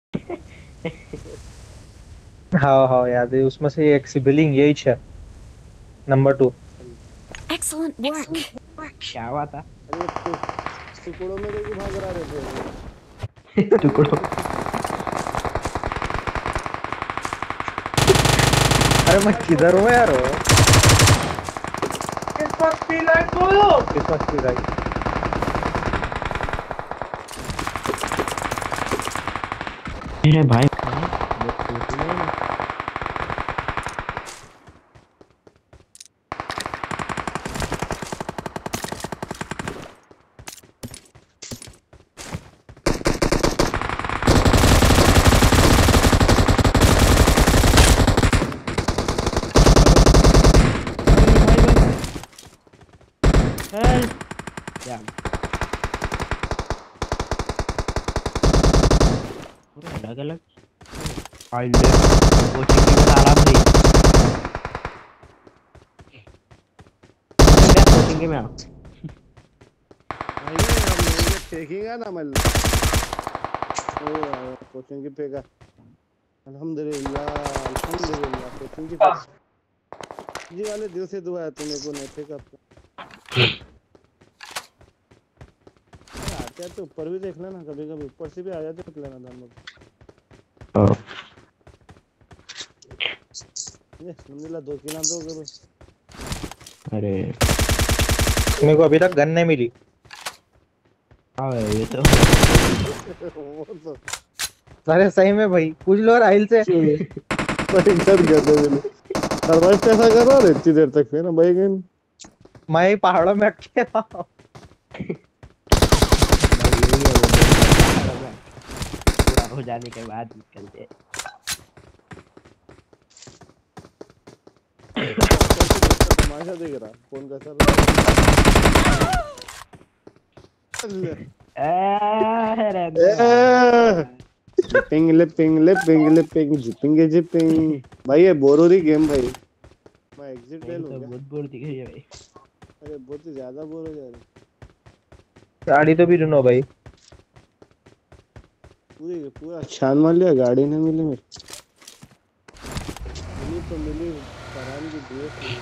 हाँ हाँ याद है, उसमें से एक सिबलिंग यही है, नंबर 2। Excellent work. क्या हुआ था? अरे टुकड़ों में देखो भाग रहा रहते हैं। टुकड़ों। अरे मैं किधर हूँ यार? क्रिसमस ट्री लाइट बोलो, क्रिसमस ट्री लाइट। मेरे भाई वो टूट नहीं ना। हेल्प क्या पूरा अलग अलग आई ले वो चिकन में आराम नहीं क्या कोचिंग में आ भाई हम ये फेंकेगा ना मल्ला। ओ कोचिंग की फेंका। अल्हम्दुलिल्लाह अल्हम्दुलिल्लाह कोचिंग की फेंका। जी वाले दिल से दुआ है तुम्हें को नहीं फेंका। आते हैं तो ऊपर भी देख लेना, कभी कभी ऊपर से भी आ जाते देख लेना दान। ये अल्हम्दुलिल्लाह 2 किल दो गए। अरे मेरे को अभी तक गन नहीं मिली। हाँ ये तो वो तो अरे सही में भाई, पूछ लो राहिल से। भयंकर गधे मिले। सरवाइव कैसा कर रहा है इतनी देर तक फिर भाई गेम? मैं पहाड़ों में अटके हूँ। भाई यही है वो गेम का पहाड़ों में पूरा हो जाने के बाद निकलते हैं। ऊपर से देखता तमाशा देख रहा कौन कैसा रहा। अरे रहने वाला जिपिंग लिपिंग लिपिंग लिपिंग जिपिंग जिपिंग। भाई ये बोर हो रही गेम भाई। मैं एग्जिट ले गेम लूं तो क्या? बहुत बोर दिख रही है भाई। अरे बहुत ही ज्यादा बोर हो जा रही। गाड़ी तो भी ढूंढो भाई। पूरी पूरा छान मार लिया, गाड़ी नहीं मिली मेरे। मिली तो मिली फरहान की ड्रेस मिली।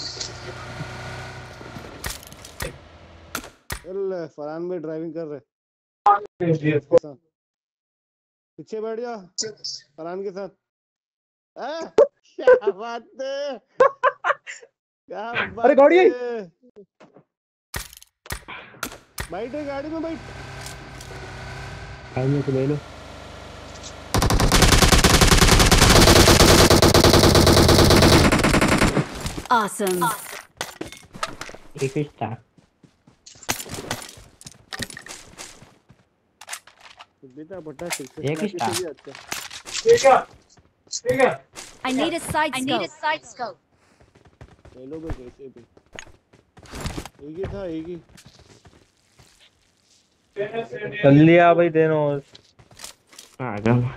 चल फरहान भाई ड्राइविंग कर रहे के साथ पीछे बैठ जा फरहान के साथ। क्या बात है, क्या अरे बात गाड़ी आई। है। बैठ गाड़ी में बैठ। भाई मेरे को ले लो Awesome. एक फिश था बेटा बटा एक ही था ठीक है ठीक है। I need a side scope. ले लो भाई कैसे भी। एक ही था एक ही। चल लिया भाई देनो। आ गया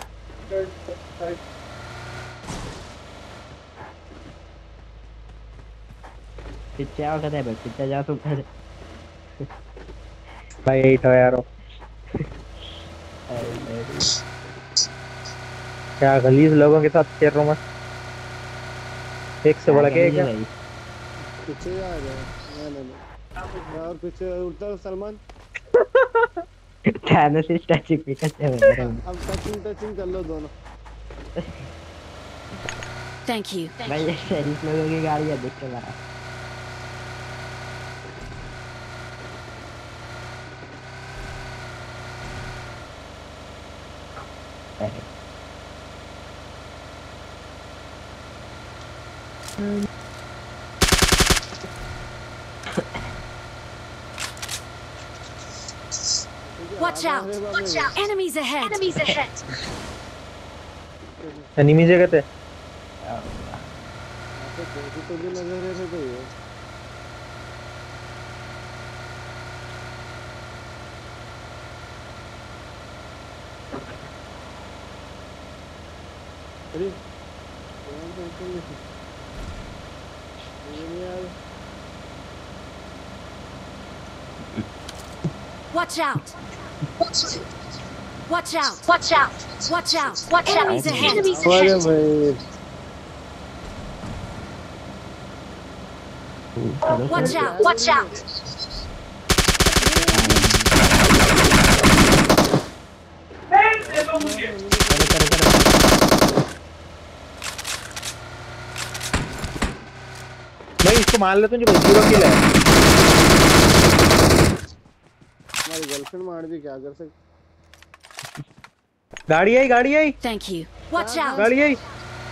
पीछे आओ कहते हैं भाई पीछे जाओ तुम अरे भाई यही था यार। क्या गलीज लोगों के साथ खेल रहा हूँ मैं। एक से बड़ा क्या है क्या? भाई पीछे आ जाए नहीं और पीछे उड़ता सलमान। थाने से स्टैचू पे कैसे बन रहा हूँ अब टचिंग कर लो दोनों। Thank you. भाई ये शरीफ लोगों की गाड़ी है देख के मारा Watch out. Enemies ahead. Enemy जगह थे। तो भी लगे रहे थे ये। अरे Watch out. Watch out! Watch out! Watch out! Watch out! Enemies ahead! Enemies अरे ahead! भाई Watch out! Watch out! भाई इसको मार लेते हैं जो 0 किल है। हमारी गर्लफ्रेंड मार दी, क्या कर सकते। गाड़ी आई, गाड़ी आई, Thank you. Watch out! गाड़ी आई।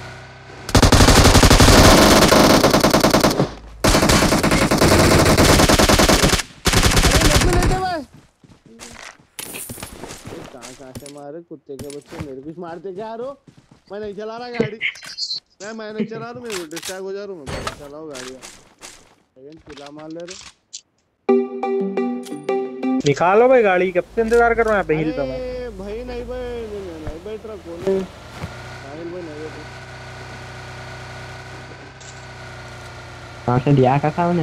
कहाँ से मारे कुत्ते के बच्चे, मेरे कुछ मारते क्या रो। मैं नहीं चला रहा गाड़ी, मैं नहीं चला रहा, मैं डिस्ट्रैक्ट हो जा रहा हूँ। मैं चलाओ गाड़ी, लेकिन चिल्ला मार ले रहे। निकालो भाई गाड़ी, कब से इंतजार कर रहा हूँ यहाँ पे हिल पे मैं। भाई नहीं बैठ रहा कोने, साहिल भाई नहीं बैठ। कहाँ से दिया का सामने?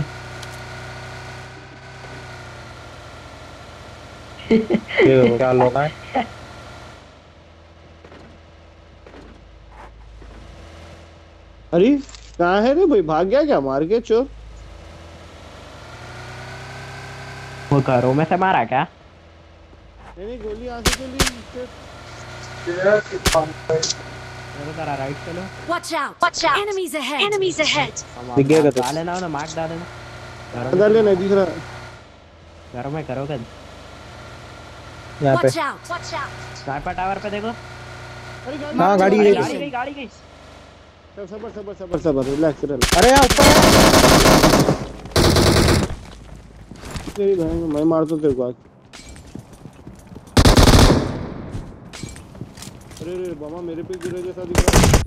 ये देखो क्या लोग हैं। अरे कहाँ है रे भाई, भाग गया क्या मार के चोर? वो घरों में से मारा क्या? नहीं गोली यहाँ से चली। जरा राइट चलो। Watch out! Watch out! Enemies ahead! Enemies ahead! दिख गया तो डाल लेना, मार्क डाल लेना। अंदर ले नहीं दिख रहा। घरों में करोगे। यहाँ पे। Watch out! Watch out! Sniper tower पे देखो। अरे हाँ गाड़ी गई। गाड़ी गई। सबर रिलैक्स। अरे यार ऊपर तेरी बहन मैं मार तो तेरे को आज। अरे बाबा मेरे पे गिरे जैसा दिख रहा है।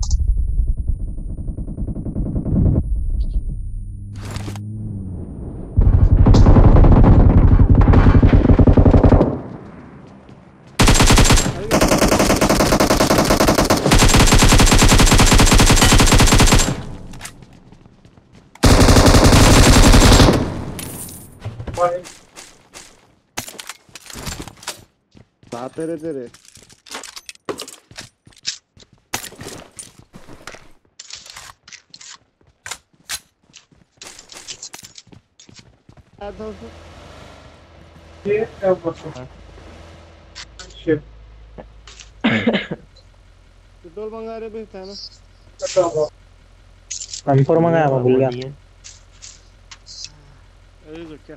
तेरे पेट्रोल मंगा रहे भेजता है ना। M4 मंगाया मैं, भूल गया। अरे क्या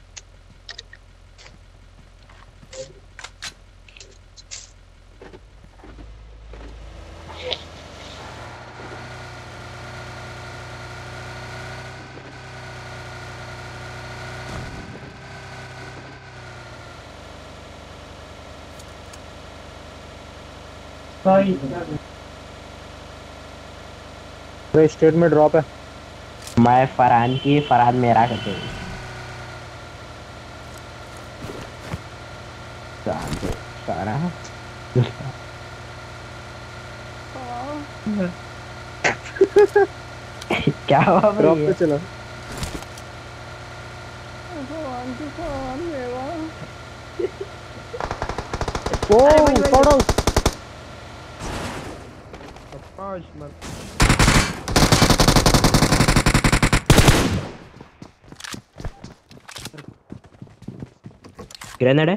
अरे स्टेट में ड्रॉप है। मैं फरहान की, फरहान मेरा करते हैं। सारा क्या हुआ ड्रॉप भाई? पे चलो। ओ छोड़ो। ग्रेनेड है।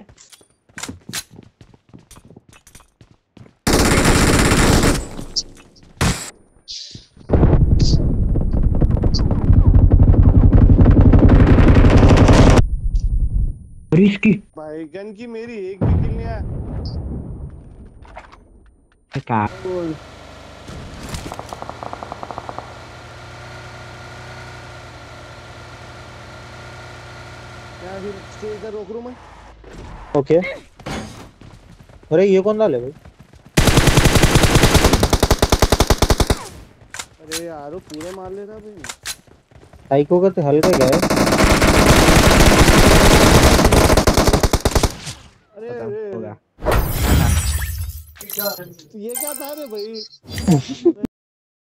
इसकी भाई गन की मेरी एक भी किल नहीं आया। क्या फिर स्टे इधर रोक रूं मैं। ओके। अरे ये कौन डाले भाई? अरे यार वो पूरे मार ले रहा भाई। साइको का तो हल्का गया है। अरे ये क्या था रे भाई।